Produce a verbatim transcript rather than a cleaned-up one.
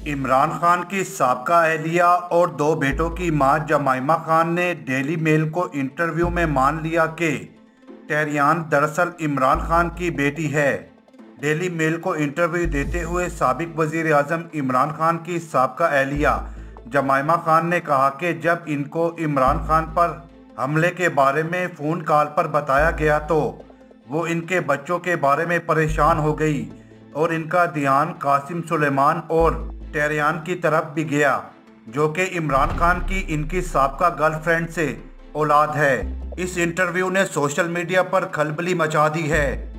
इमरान खान की साबका अहलिया और दो बेटों की मां जमाइमा खान ने डेली मेल को इंटरव्यू में मान लिया कि टेरियान दरअसल इमरान खान की बेटी है। डेली मेल को इंटरव्यू देते हुए साबिक वजीर आजम इमरान खान की साबका अहलिया जमाइमा खान ने कहा कि जब इनको इमरान खान पर हमले के बारे में फ़ोन कॉल पर बताया गया तो वो इनके बच्चों के बारे में परेशान हो गई और इनका ध्यान कासिम सुलेमान और टेरियान की तरफ भी गया, जो कि इमरान खान की इनकी साबका गर्लफ्रेंड से औलाद है। इस इंटरव्यू ने सोशल मीडिया पर खलबली मचा दी है।